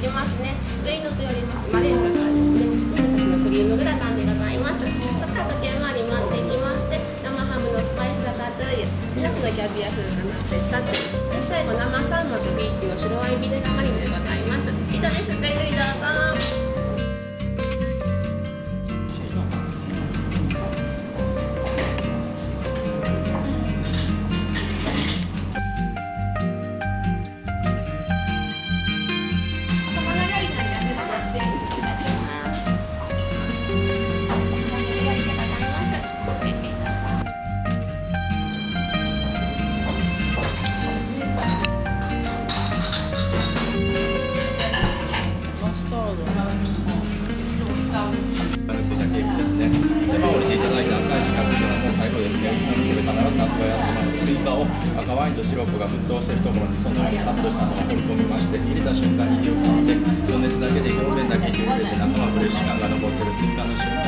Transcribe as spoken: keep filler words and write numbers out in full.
りますね。上に乗っておりますマレーシアからですね、紫のクリームグラタンでございます。そこから時計回り回っていきまして、生ハムのスパイスラタトゥイユ、ナスのキャビア風がなってさて、最後生サーモンとビーチの白ワインビネガーマリネでございます。以上です。ごゆっくりどうぞ。 ついたケーキですね。で、まあ、降りていただいた赤い四角いのはもう最後ですけれども、それ必ず夏場やってます。スイカを赤ワインとシロップが沸騰しているところにそのままカットしたのを放り込みまして、入れた瞬間に火を変わって、余熱だけで表面だけ火を入れて中はフレッシュ感が残っているスイカの瞬間